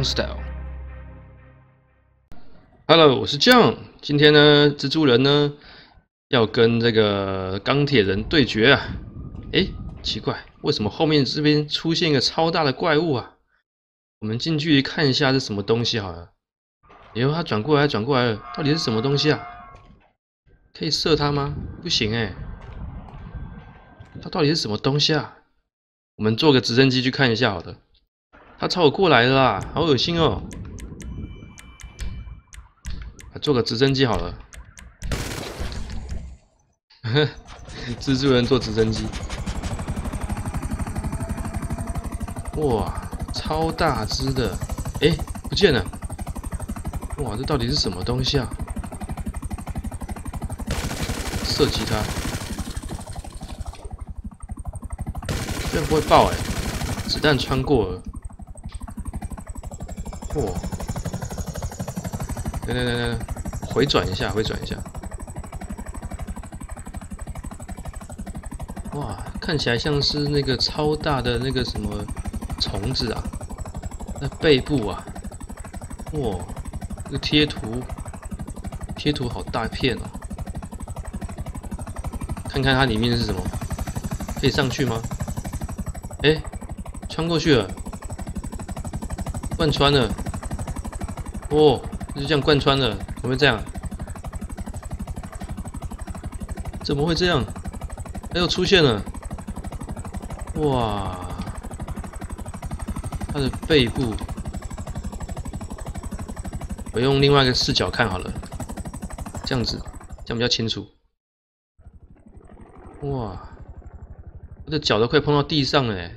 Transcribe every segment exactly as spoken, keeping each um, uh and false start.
John Style。Hello， 我是 John。今天呢，蜘蛛人呢要跟这个钢铁人对决啊。哎，奇怪，为什么后面这边出现一个超大的怪物啊？我们近距离看一下是什么东西好了。哎呦，他转过来，转过来了，到底是什么东西啊？可以射他吗？不行哎。它到底是什么东西啊？我们坐个直升机去看一下好了。他朝我过来了啦，好恶心哦！坐个直升机好了。蜘蛛人坐直升机，哇，超大只的！哎，不见了！哇，这到底是什么东西啊？射击它，这样不会爆哎、欸，子弹穿过了。哇！等等等等，回转一下，回转一下。哇，看起来像是那个超大的那个什么虫子啊，那背部啊，哇，这个贴图，贴图好大片哦。看看它里面是什么，可以上去吗？哎，穿过去了，贯穿了。哦，就这样贯穿了，怎么会这样？怎么会这样？它又出现了！哇，它的背部，我用另外一个视角看好了，这样子，这样比较清楚。哇，我的脚都快碰到地上了哎！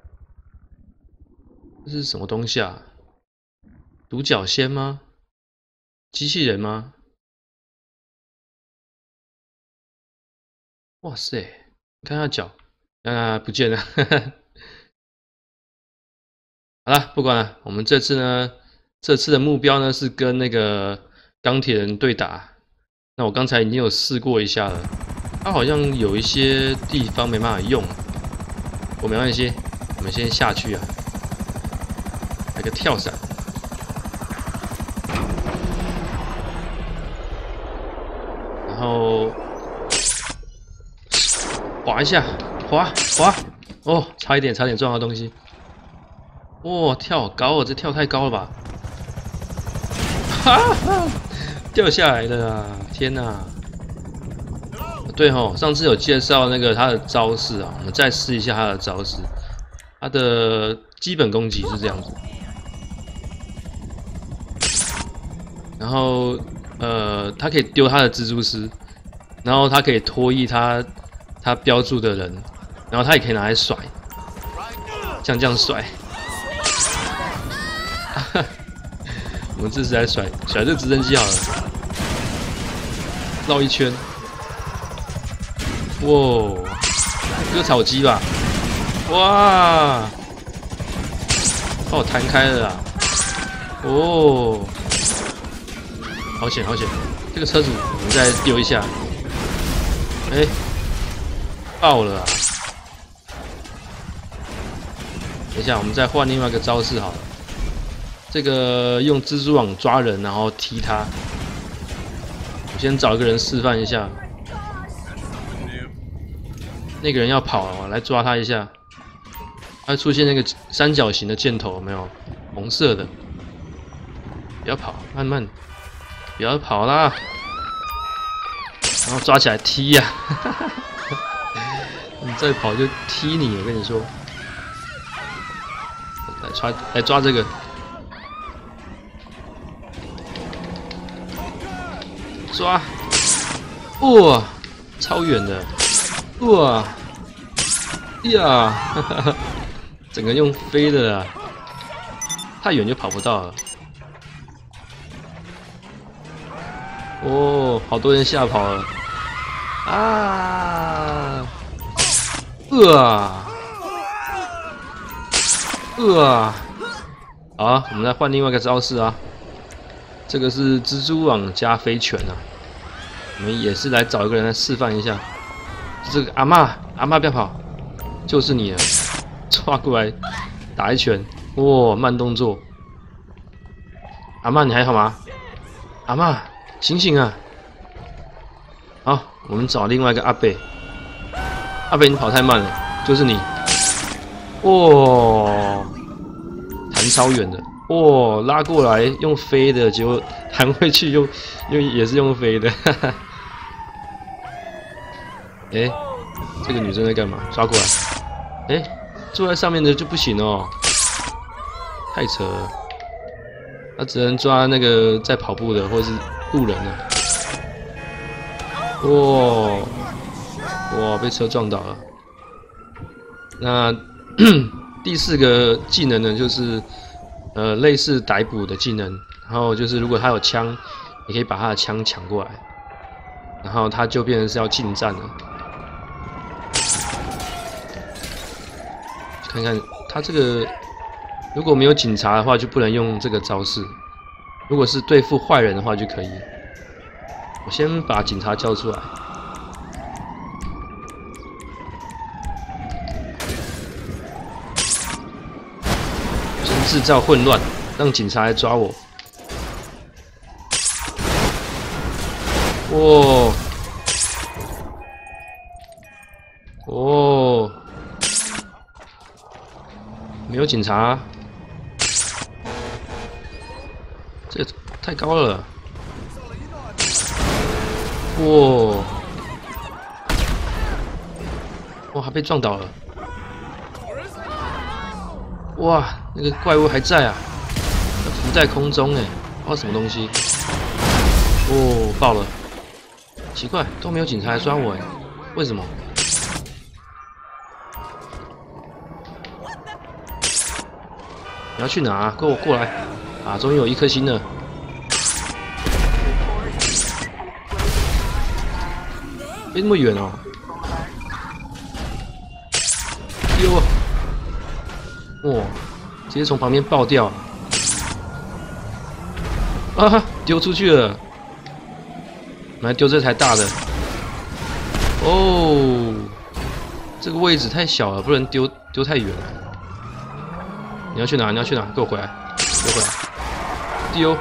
这是什么东西啊？独角仙吗？机器人吗？哇塞！你看他脚，啊，不见了。好了，不管了，我们这次呢，这次的目标呢是跟那个钢铁人对打。那我刚才已经有试过一下了，他好像有一些地方没办法用。我没关系，我们先下去啊，来个跳伞。然后滑一下，滑滑，哦，差一点，差点撞到东西。哇、哦，跳好高哦，这跳太高了吧？哈哈，掉下来了啊！天哪！对吼，上次有介绍那个他的招式啊，我们再试一下他的招式。他的基本攻击是这样子，然后呃，他可以丢他的蜘蛛丝，然后他可以拖曳他他标注的人，然后他也可以拿来甩，像这样甩。我们这次来甩甩这个直升机好了，绕一圈。哇，割草机吧！哇，把我弹开了啊！哦，好险好险！这个车主我们再丢一下。哎、欸，爆了啊！等一下，我们再换另外一个招式好了。这个用蜘蛛网抓人，然后踢他。我先找一个人示范一下。那个人要跑了，我来抓他一下。他会出现那个三角形的箭头，有没有？红色的。不要跑，慢慢，不要跑啦。然后抓起来踢呀、啊！你再跑就踢你，我跟你说。来抓，来抓这个。抓！哇，超远的！哇呀，哈哈哈，整个用飞的啊，太远就跑不到了。哦，好多人吓跑了啊！呃呃，好，我们再换另外一个招式啊。这个是蜘蛛网加飞拳啊，我们也是来找一个人来示范一下。这个阿嬷，阿嬷不要跑，就是你了，抓过来打一拳，哇，慢动作， 阿嬷，你还好吗？阿嬷，醒醒啊！好，我们找另外一个阿贝。阿贝，你跑太慢了，就是你。哇，弹超远的。哇，拉过来用飞的，结果弹回去用用也是用飞的。哈哈。哎，这个女生在干嘛？抓过来。哎，坐在上面的就不行哦，太扯了。她只能抓那个在跑步的或是路人了。哇哇，被车撞倒了。那第四个技能呢，就是呃类似逮捕的技能，然后就是如果他有枪，你可以把他的枪抢过来，然后他就变成是要近战了。看看他这个，如果没有警察的话，就不能用这个招式；如果是对付坏人的话，就可以。我先把警察叫出来。先制造混乱，让警察来抓我。哇！哦，没有警察，这太高了。哇！哇，还被撞倒了。哇，那个怪物还在啊，浮在空中哎，不知道什么东西。哦，爆了！奇怪，都没有警察来抓我哎，为什么？你要去哪啊？跟我过来！啊，终于有一颗星了。飞那么远哦！丢啊！哇，直接从旁边爆掉！啊，丢出去了！来丢这台大的。哦，这个位置太小了，不能丢丢太远了。你要去哪？你要去哪？给我回来！给我回来！丢！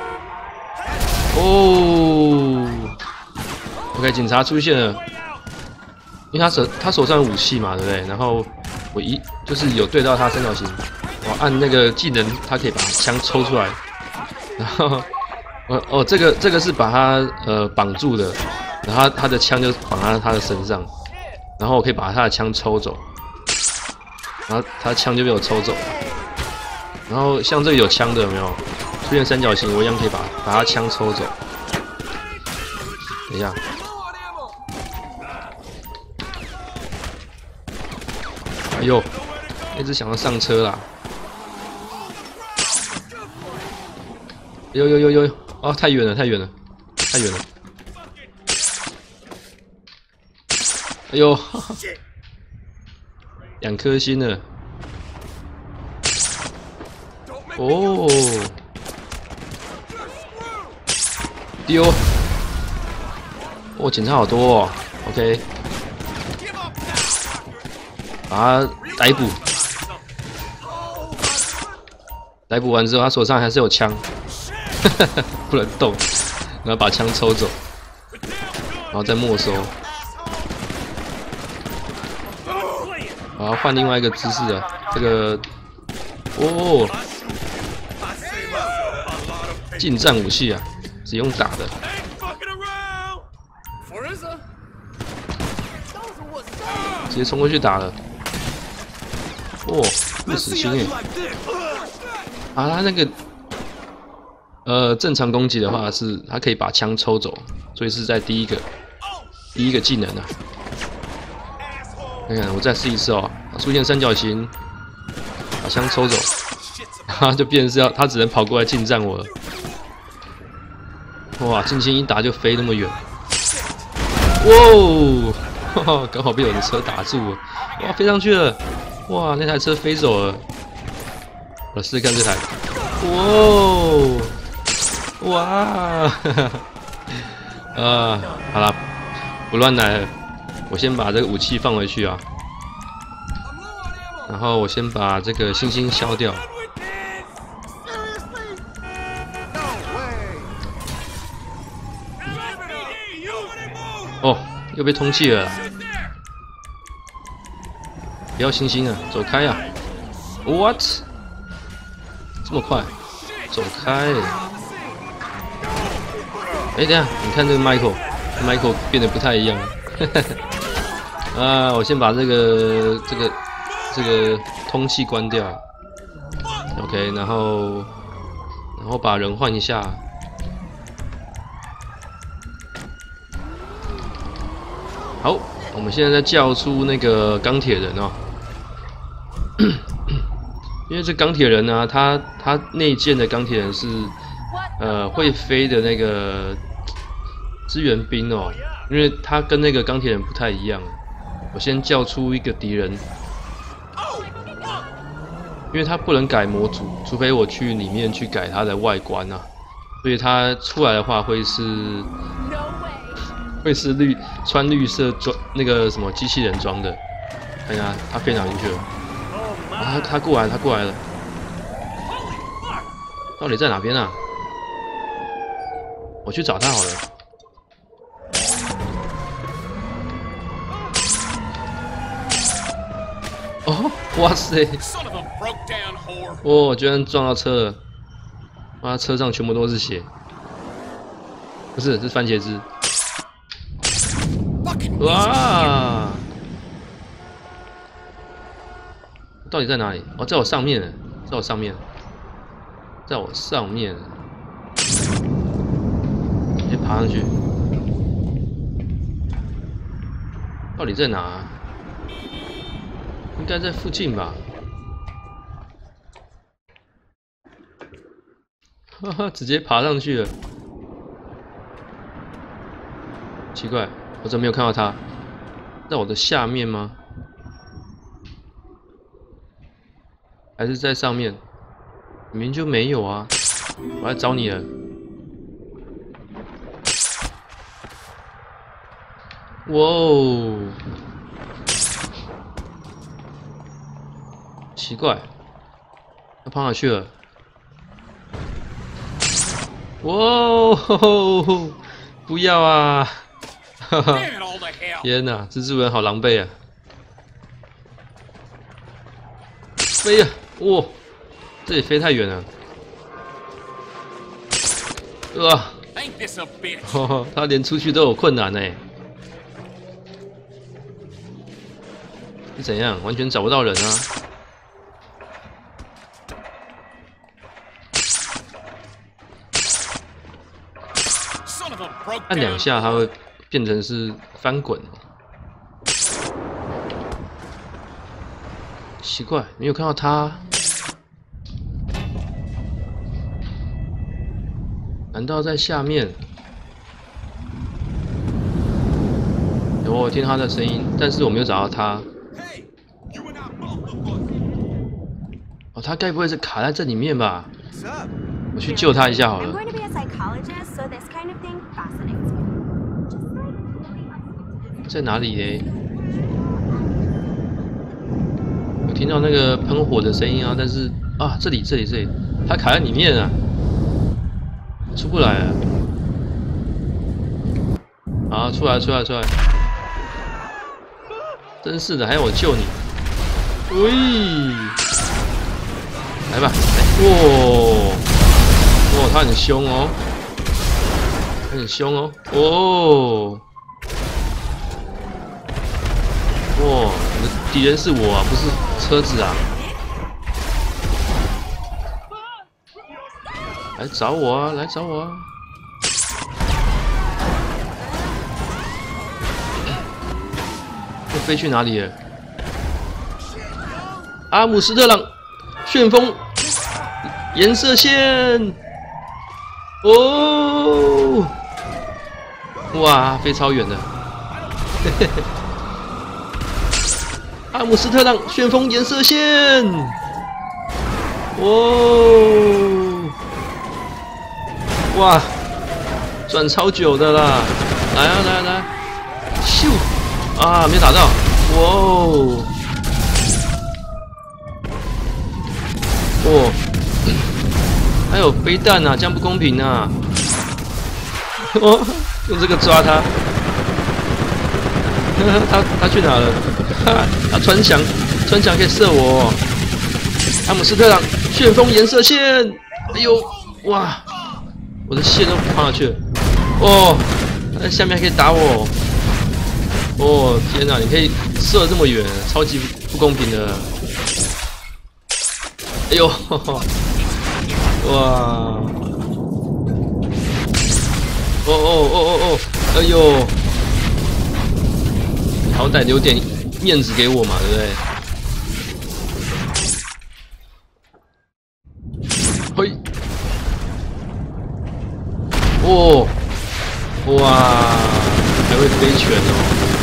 哦 ，OK， 警察出现了，因为他手他手上有武器嘛，对不对？然后我一就是有对到他三角形，我按那个技能，他可以把枪抽出来，然后哦哦，这个这个是把他呃绑住的，然后他的枪就绑在他的身上，然后我可以把他的枪抽走，然后他的枪就被我抽走了。然后像这个有枪的有没有出现三角形，我一样可以把把他枪抽走。等一下，哎呦，一直想要上车啦！呦呦呦呦，哦，太远了，太远了，太远了！哎呦，两颗星了。哦，丢！哦，警察好多哦。OK， 把他逮捕。逮捕完之后，他手上还是有枪，不能动，然后把枪抽走，然后再没收。我要换另外一个姿势了，这个，哦。近战武器啊，只用打的。直接冲过去打了。哦，不死心哎！啊，他那个呃正常攻击的话是，他可以把枪抽走，所以是在第一个第一个技能啊。看看，我再试一次哦，出现三角形，把枪抽走，他就变成是要他只能跑过来近战我了。哇，轻轻一打就飞那么远，哇，刚好被我的车打住了，哇，飞上去了，哇，那台车飞走了，我试试看这台，哇，哇，啊，好了，不乱来了，我先把这个武器放回去啊，然后我先把这个星星消掉。 哦，又被通缉了。不要星星啊，走开啊 ！What？ 这么快？走开！哎、欸，等一下，你看这个 Michael，Michael 变得不太一样。啊，我先把这个这个这个通气关掉。OK， 然后然后把人换一下。好，我们现在在叫出那个钢铁人哦。因为这钢铁人呢，他他内建的钢铁人是呃会飞的那个支援兵哦，因为他跟那个钢铁人不太一样。我先叫出一个敌人，因为他不能改模组，除非我去里面去改他的外观啊，所以他出来的话会是会是绿穿绿色装那个什么机器人装的。看一下他飞哪进去了。啊，他他过来，他过来了，到底在哪边啊？我去找他好了。哦，哇塞！哦，居然撞到车了！哇，车上全部都是血，不是，是番茄汁。哇！到底在哪里？哦，在我上面，在我上面，在我上面。先爬上去。到底在哪啊？应该在附近吧。哈哈，直接爬上去了。奇怪，我怎么没有看到他？在我的下面吗？还是在上面？明明就没有啊！我来找你了。哇哦！奇怪，他跑哪去了？哇哦！不要啊！哈哈！天哪，蜘蛛人好狼狈啊！飞呀！哇，这里飞太远了。啊！哦，他连出去都有困难呢。是怎样？完全找不到人啊！按两下，它会变成是翻滚。奇怪，没有看到他。难道在下面？有，我听他的声音，但是我没有找到他。哦，他该不会是卡在这里面吧？我去救他一下好了。在哪里嘞？我听到那个喷火的声音啊，但是啊，这里这里这里，他卡在里面啊，出不来啊！啊，出来出来出来！真是的，还要我救你？喂，来吧，来！哇，哇，他很凶哦，他很凶哦，哦。哇，你的敌人是我啊，不是车子啊！来找我啊，来找我啊！这飞去哪里了？阿姆斯特朗旋风颜色线！哦，哇，飞超远的！嘿嘿嘿。阿姆斯特朗旋风颜色线，哦，哇，转超久的啦！来啊来啊来啊！咻啊，没打到！哇哦，哦，还有飞弹啊，这样不公平啊！哦，用这个抓他， 他他去哪了？哈，他穿墙，穿墙可以射我。阿姆斯特朗旋风颜色线，哎呦，哇，我的线都跑下去了。哦，他在下面还可以打我。哦，天哪，你可以射这么远，超级不公平的。哎呦，呵呵哇！哦哦哦哦哦！哎呦，你好歹留点面子给我嘛，对不对？嘿！哦，哇，还会飞拳哦！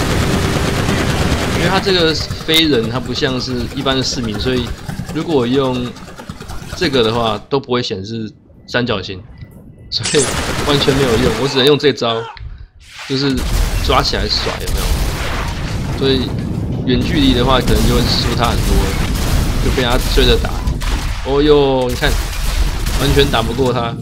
因为它这个飞人，它不像是一般的市民，所以如果我用这个的话，都不会显示三角形。所以完全没有用，我只能用这招，就是抓起来甩，有没有？所以远距离的话，可能就会输他很多，就被他追着打。哦哟，你看，完全打不过他。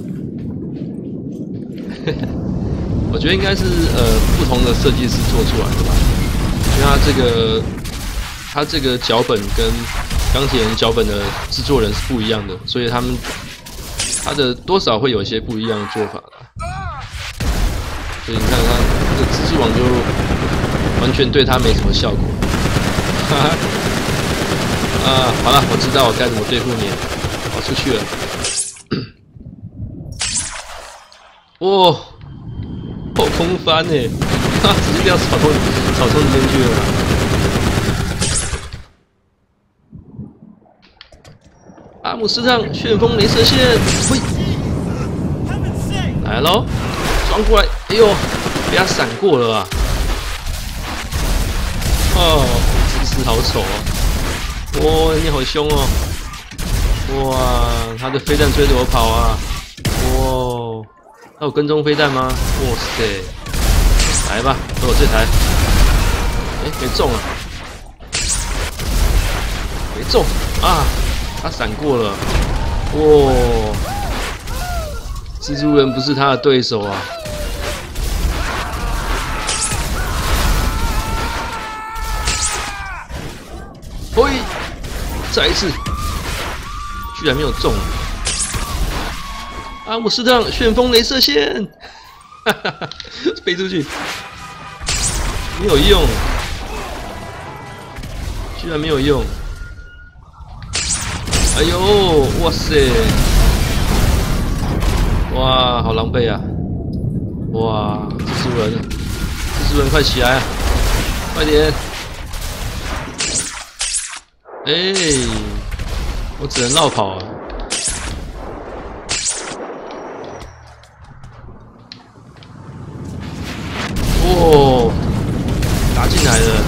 我觉得应该是呃不同的设计师做出来的吧，因为他这个他这个脚本跟钢铁人脚本的制作人是不一样的，所以他们。他的多少会有一些不一样的做法啦，所以你看他这个蜘蛛网就完全对他没什么效果。哈哈，啊，好了，我知道我该怎么对付你了，我出去了。哇，后空翻呢，哈，直接掉草丛草丛里面去了。阿姆斯特朗旋风雷射线，嘿，来喽，撞过来，哎呦，被他闪过了啊！哦，姿势好丑啊！哇，你好凶哦！哇，他的飞弹追着我跑啊！哇，他有跟踪飞弹吗？哇塞，来吧，给我这台！哎，没中啊！没中啊！他闪过了，哇！蜘蛛人不是他的对手啊！嘿，再一次，居然没有中！阿姆斯特朗旋风雷射线，哈哈哈，飞出去，没有用，居然没有用！哎呦，哇塞！哇，好狼狈啊！哇，蜘蛛人，蜘蛛人快起来啊！快点！哎，我只能绕跑啊！哇，打进来了！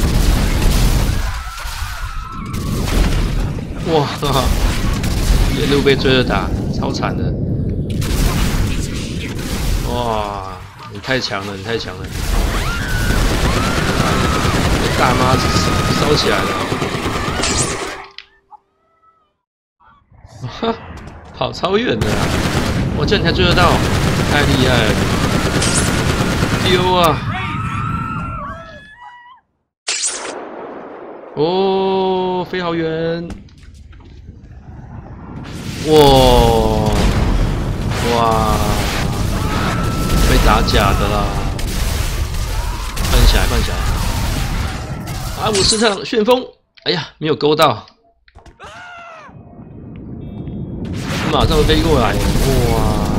哇，哈哈，沿路被追着打，超惨的！哇，你太强了，你太强了！大妈烧起来了！哈，跑超远的啊！我这样你才追得到，太厉害了！丢啊！哦，飞好远！哇哇！被打假的啦！翻起来，翻起来！阿姆斯特朗旋风，哎呀，没有勾到，马上飞过来！哇！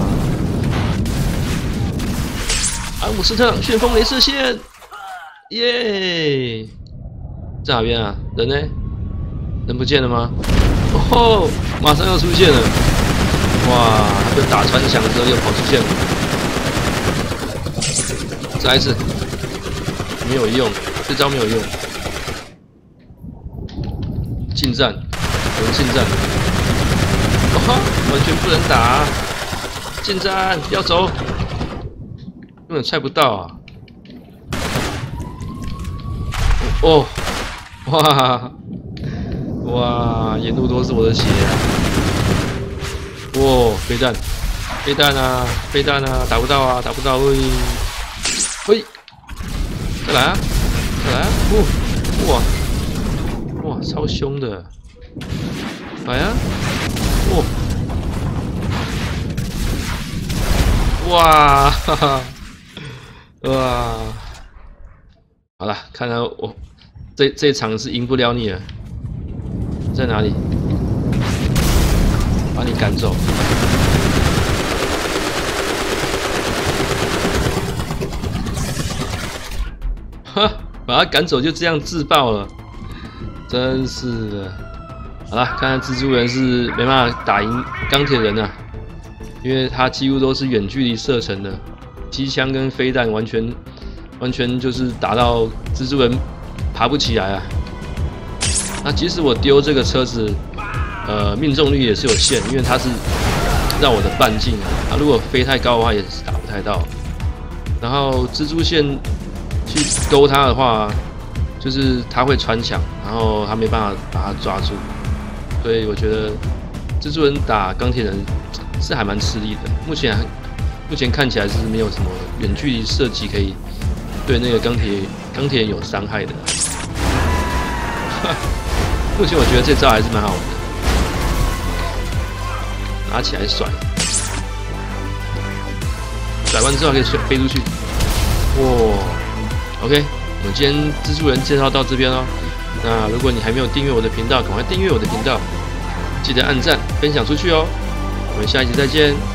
阿姆斯特朗旋风雷射线，耶！在哪边啊？人呢？人不见了吗？哦，马上要出现了！哇，他被打穿墙之后又跑出现了。再一次，没有用，这招没有用。近战，有人近战。哇，完全不能打！近战，要走，根本猜不到啊！哦，哇！哇，沿路都是我的血啊！哇，飞弹，飞弹啊，飞弹啊，打不到啊，打不到！喂，喂，再来啊！ 来啊！哦，哇哇，超凶的！来啊！哦，哇哈哈，哇！好了，看来我这这一场是赢不了你了。在哪里？把你赶走！哈，把他赶走就这样自爆了，真是的。好了，看来蜘蛛人是没办法打赢钢铁人啊，因为他几乎都是远距离射程的，机枪跟飞弹完全完全就是打到蜘蛛人爬不起来啊。那即使我丢这个车子，呃，命中率也是有限，因为它是绕我的半径啊，它如果飞太高的话也是打不太到。然后蜘蛛线去勾它的话，就是它会穿墙，然后它没办法把它抓住，所以我觉得蜘蛛人打钢铁人是还蛮吃力的。目前目前看起来是没有什么远距离射击可以对那个钢铁钢铁人有伤害的。目前我觉得这招还是蛮好玩的，拿起来甩，甩完之后可以飞出去，哇 ！OK， 我们今天蜘蛛人介绍到这边哦。那如果你还没有订阅我的频道，赶快订阅我的频道，记得按赞、分享出去哦。我们下一集再见。